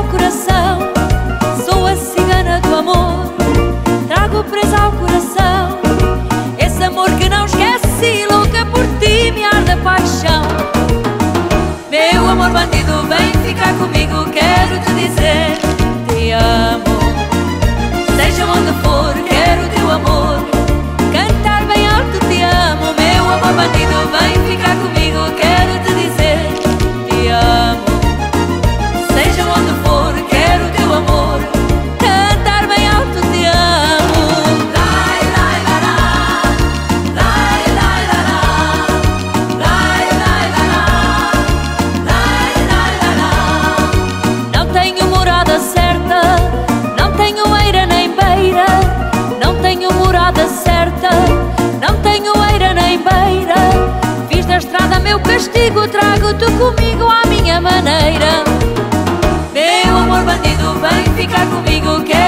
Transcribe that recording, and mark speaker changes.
Speaker 1: coração. Sou a cigana do amor, trago presa ao coração esse amor que não esqueci, louca por ti, me arde a paixão. Meu amor bandido, vem ficar comigo, quero te dizer te amo. Seja onde for, quero o teu amor, cantar bem alto te amo. Meu amor bandido, vem ficar comigo, quero te dizer te amo. Seja onde for, quero o teu amor, cantar bem alto te amo. Lai, lai, la, la. Lai, lai, la, la. Lai, lai, la, la. Lai, lai, la, la. Não tenho morada certa, não tenho eira nem beira. Não tenho morada certa, não tenho eira nem beira. Fiz da estrada meu castigo, trago-te comigo à minha maneira. Meu amor bandido, vem ficar comigo,